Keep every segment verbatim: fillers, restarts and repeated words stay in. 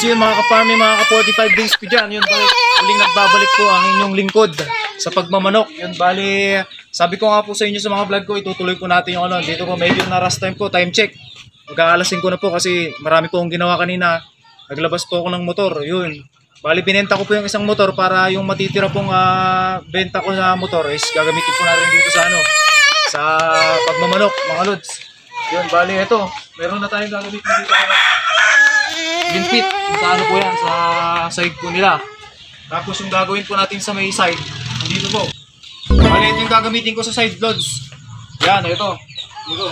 yun mga ka-farming, mga ka-forty-five days ko dyan. Yun, balik, uling nagbabalik po ang inyong lingkod sa pagmamanok. Yun, bali, sabi ko nga po sa inyo sa mga vlog ko, itutuloy po natin yung ano. Dito po medyo na-rush time po, time check. Mag-aalasin ko na po kasi marami po akong ginawa kanina. Naglabas po ako ng motor, yun. Bali, binenta ko po yung isang motor para yung matitira pong uh, benta ko sa motor is gagamitin po natin dito sa ano, sa pagmamanok, mga lods. Yun, bali, ito. Meron na tayong gagamitin dito. Ginpit, sa ano po yan, sa side po nila. Tapos yung gagawin po natin sa may side, dito po. Bali, ito yung gagamitin ko sa side loads. Yan, ito. Dito.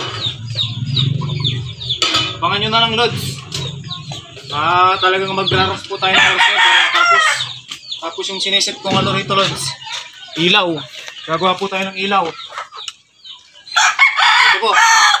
Abangan nyo na lang loads. Ah, talagang magraras po tayo ng oras yan para matapos. Tapos yung sineset kong ano rito loads, ilaw. Gagawa po tayo ng ilaw. Ito po.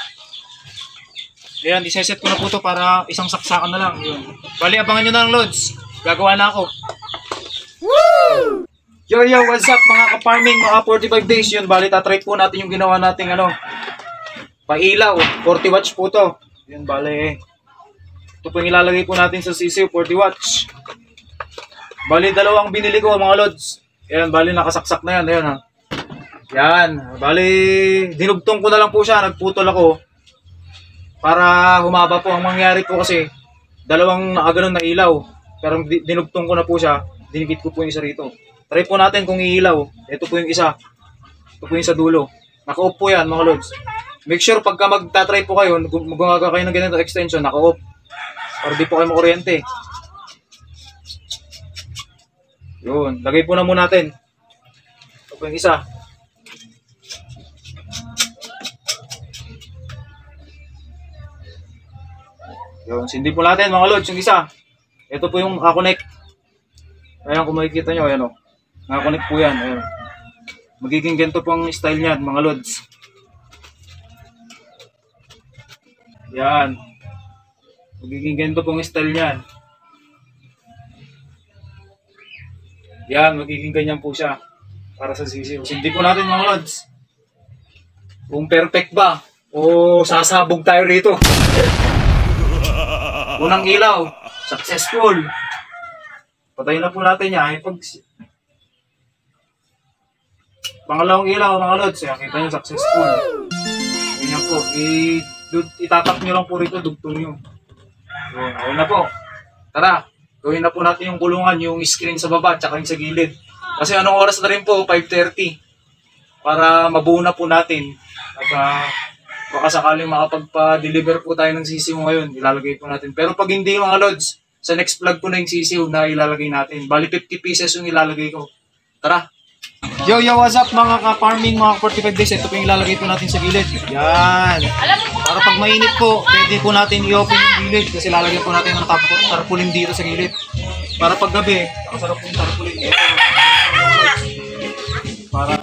Ayan, iseset ko na po ito para isang saksakan na lang. Yun. Bali, abangan nyo na lang loads. Gagawa na ako. Woo! Yo yo, what's up mga ka-farming, mga forty-five days. Yun, bali, tatry po natin yung ginawa nating ano, pailaw. forty watts po to. Yun, bali. Ito po yung ilalagay po natin sa sisiw, forty watts. Bali, dalawang binili ko mga loads. Ayan, bali, nakasaksak na yan. Ayan ha. Yan, bali, dinugtong ko na lang po siya. Nagputol ako. Para humaba po ang mangyari po kasi dalawang nakaganon na ilaw. Pero dinugtong ko na po siya. Dinikit ko po yung isa rito. Try po natin kung iilaw. Ito po yung isa. Ito po yung sa dulo. Naka-off po yan mga lods. Make sure pagka magta-try po kayo, magawa kayo ng ganito extension, naka-off. Para di po kayo makuryente. Yun. Lagay po na muna natin. Ito po yung isa. Yun, sindi po natin mga lods, yung isa. Ito po yung nakakonect. Ayan, kung makikita nyo, ayan o. Nakakonect po yan, ayan. Magiging ganito po ang style niyan, mga lods. Yan. Magiging ganito po ang style niyan. Yan, magiging ganyan po siya. Para sa sisiw. Sindi po natin mga lods. Kung perfect ba, o sasabog tayo rito. Unang ilaw, successful. Patayin na po natin yan. Pag... Pangalawang ilaw, mga lods, yan, kita nyo, successful. Ganyan po. I... Itatap nyo lang po rito, dugtong nyo. So, ayun na po. Tara, gawin na po natin yung kulungan, yung screen sa baba, tsaka yung sa gilid. Kasi anong oras na rin po, five thirty. Para mabuo na po natin. At uh, baka sakaling makapagpa-deliver po tayo ng sisiw ngayon, ilalagay po natin. Pero pag hindi mga lods, sa next vlog po na yung sisiw na ilalagay natin. Bali fifty pieces yung ilalagay ko. Tara! Yo, yo, what's up mga ka-farming, mga forty-five days. Ito po yung ilalagay po natin sa gilid. Yan! Para pag mainit po, pwede po natin i-open yung gilid kasi lalagyan po natin ng tarpaulin dito sa gilid. Para pag gabi, ang sarap po yung tarpaulin. Ito, para...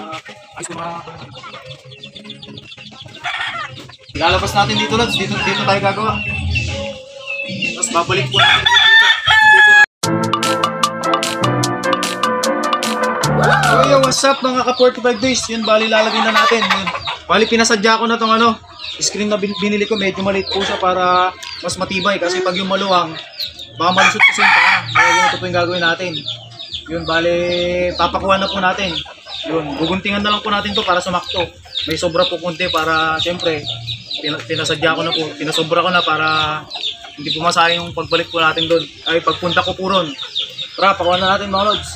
Ilalabas natin dito lods, dito, dito tayo gagawa. Tapos babalik po natin dito. So yo, what's up mga ka forty-five days. Yun, bali lalagay na natin. Yun. Bali pinasadya ko na tong ano, screen na binili ko, medyo maliit po siya para mas matibay. Kasi pag yung maluwang, baka malusot kasi yung paa. Kaya yun, ito po yung gagawin natin. Yun, bali papakuha na po natin. Yun, guguntingan na lang po natin to para sumakto. May sobra po konti para, syempre, pinasadya ko na po, pinasobra ko na para hindi po masayang yung pagbalik po natin doon. Ay, pagpunta ko po ron. Tara, pakuha na natin mga lods.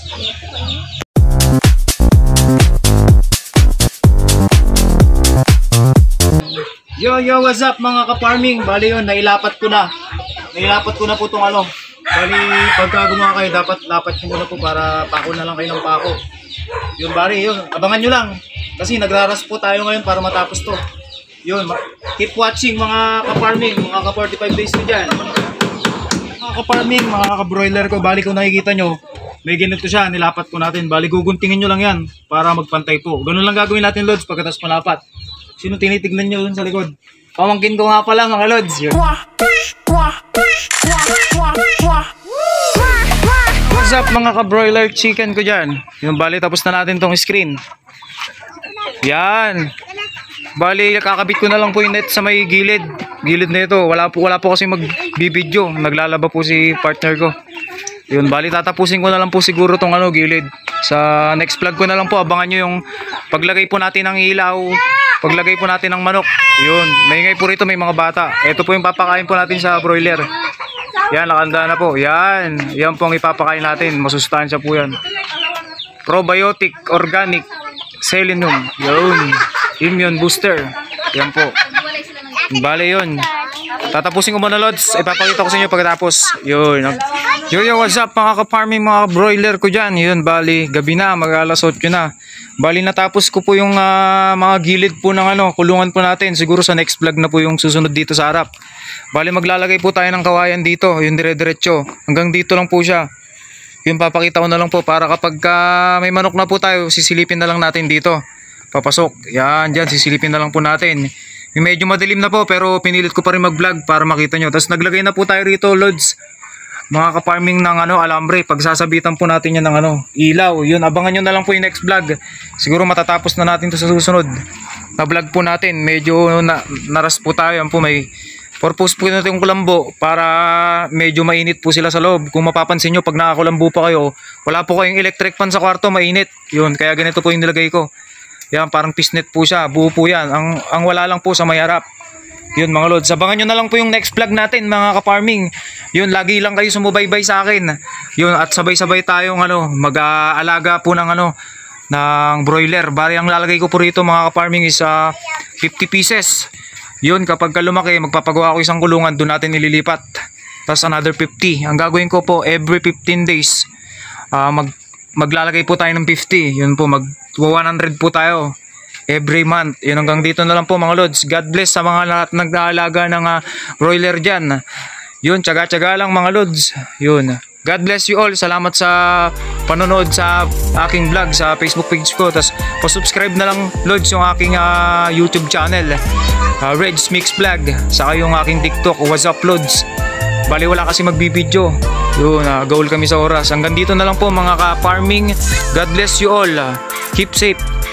Yo, yo, what's up mga ka-farming? Bali yun, nailapat ko na. Nailapat ko na po itong ano. Bali, pagka gumawa kayo, dapat lapat nyo muna po para pako na lang kayo ng pako. Yun, bali, yun. Abangan nyo lang. Kasi nagraras po tayo ngayon para matapos to. Yun, keep watching mga ka-farming, mga ka forty-five days ko dyan. Mga ka-farming, mga ka-broiler ko, bali kung nakikita nyo, may ganito siya, nilapat ko natin. Bali, guguntingin nyo lang yan para magpantay po. Ganun lang gagawin natin, lods, pagkatas malapat. Sino tinitignan nyo dun sa likod? Pamangkin ko nga pala, mga lods. Yun. What's up, mga ka-broiler chicken ko dyan? Yung bali, tapos na natin tong screen. Yan. Bali, kakabit ko na lang po yung net sa may gilid. gilid na ito. Wala po, wala po kasi magbibideo. Naglalaba po si partner ko. Yun, bali tatapusin ko na lang po siguro tong ano, gilid. Sa next vlog ko na lang po, abangan nyo yung paglagay po natin ng ilaw, paglagay po natin ng manok. Yun, maingay po rito, may mga bata. Ito po yung papakain po natin sa broiler. Yan, nakanda na po. Yan, yan po ang ipapakain natin. Masustansya po yan. Probiotic, organic, selenium. Yun, immune booster. Yan po. Bale yun. Tatapusin ko muna, Lods. Ipapakita ko sa inyo pagkatapos. Yun. Yo, yo, what's up mga ka-farming, mga broiler ko dyan. Yun, bali, gabi na, mag-alas eight na. Bali, natapos ko po yung uh, mga gilid po ng ano, kulungan po natin. Siguro sa next vlog na po yung susunod dito sa harap. Bali, maglalagay po tayo ng kawayan dito. Yung dire-diretso. Hanggang dito lang po siya. Yun, papakita ko na lang po para kapag uh, may manok na po tayo, sisilipin na lang natin dito. Papasok. Yan, dyan, sisilipin na lang po natin. Medyo madilim na po pero pinilit ko pa rin mag-vlog para makita nyo. Tapos naglagay na po tayo rito, Lods, mga ka-farming ng ano, alambre. Pagsasabitan po natin yan ng ano, ilaw. Yun, abangan nyo na lang po yung next vlog. Siguro matatapos na natin to sa susunod na vlog po natin. Medyo na, naras po tayo. Yan po, may purpose po natin yung kulambo para medyo mainit po sila sa loob. Kung mapapansin nyo, pag nakakulambo pa kayo, wala po kayong electric fan sa kwarto, mainit. Yun, kaya ganito po yung nilagay ko. Yan, parang fishnet po siya. Buo po yan. Ang, ang wala lang po sa may harap. Yun mga Lods. Abangan nyo na lang po yung next vlog natin mga ka-farming. Yun, lagi lang kayo sumubaybay sa akin. Yun, at sabay-sabay tayong ano, mag-aalaga po ng ano, ng broiler. Bari ang lalagay ko po rito mga ka-farming is uh, fifty pieces. Yun, kapag ka lumaki, magpapagawa ko isang kulungan. Doon natin nililipat. Tapos another fifty. Ang gagawin ko po, every fifteen days, uh, mag maglalagay po tayo ng fifty. Yun po, mag one hundred po tayo every month. Yun, hanggang dito na lang po mga Lods. God bless sa mga lahat nag-aalaga ng uh, broiler dyan. Yun, tsaga-tsaga lang mga Lods. Yun, God bless you all. Salamat sa panonood sa aking vlog sa Facebook page ko. Tapos pa-subscribe na lang, Lods, yung aking uh, YouTube channel, uh, Reds Mix Vlog. Saka yung aking TikTok, What's Up Lods. Bali wala kasi magbibideo. Yun, uh, goal kami sa oras. Hanggang dito na lang po mga ka-farming. God bless you all. Uh, keep safe.